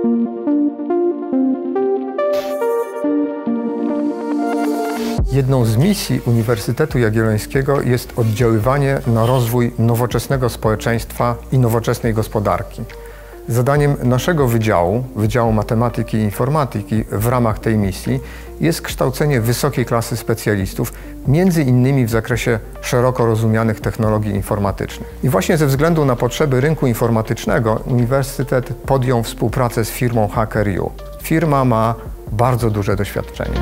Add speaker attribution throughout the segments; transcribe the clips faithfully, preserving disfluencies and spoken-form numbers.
Speaker 1: Jedną z misji Uniwersytetu Jagiellońskiego jest oddziaływanie na rozwój nowoczesnego społeczeństwa i nowoczesnej gospodarki. Zadaniem naszego wydziału, Wydziału Matematyki i Informatyki w ramach tej misji jest kształcenie wysokiej klasy specjalistów, między innymi w zakresie szeroko rozumianych technologii informatycznych. I właśnie ze względu na potrzeby rynku informatycznego Uniwersytet podjął współpracę z firmą HackerU. Firma ma bardzo duże doświadczenie.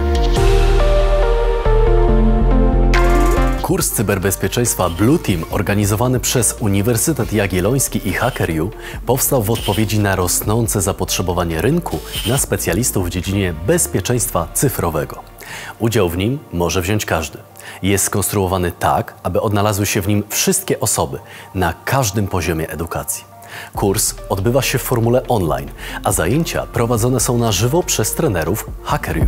Speaker 2: Kurs cyberbezpieczeństwa Blue Team organizowany przez Uniwersytet Jagielloński i HackerU powstał w odpowiedzi na rosnące zapotrzebowanie rynku na specjalistów w dziedzinie bezpieczeństwa cyfrowego. Udział w nim może wziąć każdy. Jest skonstruowany tak, aby odnalazły się w nim wszystkie osoby na każdym poziomie edukacji. Kurs odbywa się w formule online, a zajęcia prowadzone są na żywo przez trenerów HackerU.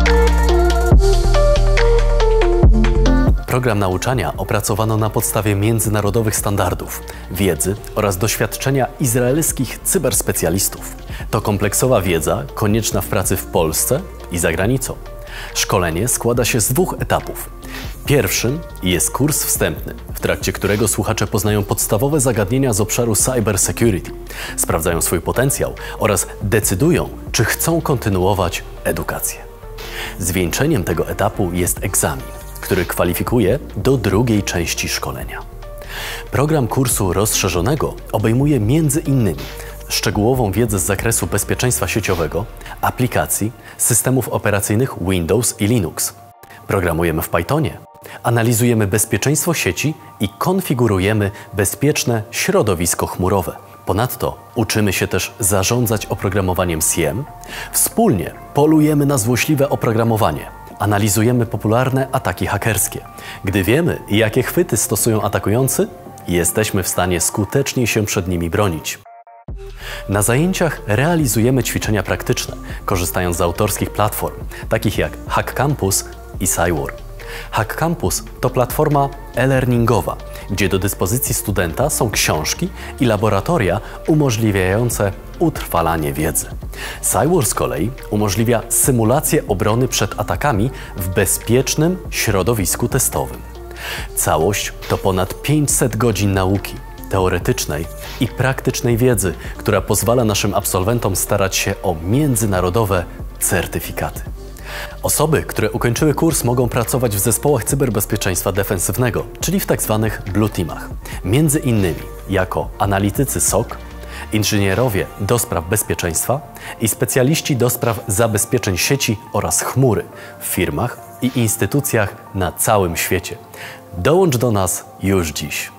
Speaker 2: Program nauczania opracowano na podstawie międzynarodowych standardów, wiedzy oraz doświadczenia izraelskich cyberspecjalistów. To kompleksowa wiedza konieczna w pracy w Polsce i za granicą. Szkolenie składa się z dwóch etapów. Pierwszym jest kurs wstępny, w trakcie którego słuchacze poznają podstawowe zagadnienia z obszaru cybersecurity, sprawdzają swój potencjał oraz decydują, czy chcą kontynuować edukację. Zwieńczeniem tego etapu jest egzamin, który kwalifikuje do drugiej części szkolenia. Program kursu rozszerzonego obejmuje między innymi szczegółową wiedzę z zakresu bezpieczeństwa sieciowego, aplikacji, systemów operacyjnych Windows i Linux. Programujemy w Pythonie, analizujemy bezpieczeństwo sieci i konfigurujemy bezpieczne środowisko chmurowe. Ponadto uczymy się też zarządzać oprogramowaniem S I E M, wspólnie polujemy na złośliwe oprogramowanie, analizujemy popularne ataki hakerskie. Gdy wiemy, jakie chwyty stosują atakujący, jesteśmy w stanie skutecznie się przed nimi bronić. Na zajęciach realizujemy ćwiczenia praktyczne, korzystając z autorskich platform, takich jak HackCampus i Cywar. HackCampus to platforma e-learningowa, gdzie do dyspozycji studenta są książki i laboratoria umożliwiające utrwalanie wiedzy. Cywar z kolei umożliwia symulację obrony przed atakami w bezpiecznym środowisku testowym. Całość to ponad pięćset godzin nauki teoretycznej i praktycznej wiedzy, która pozwala naszym absolwentom starać się o międzynarodowe certyfikaty. Osoby, które ukończyły kurs, mogą pracować w zespołach cyberbezpieczeństwa defensywnego, czyli w tzw. Blue Teamach. Między innymi jako analitycy S O C, inżynierowie do spraw bezpieczeństwa i specjaliści do spraw zabezpieczeń sieci oraz chmury w firmach i instytucjach na całym świecie. Dołącz do nas już dziś.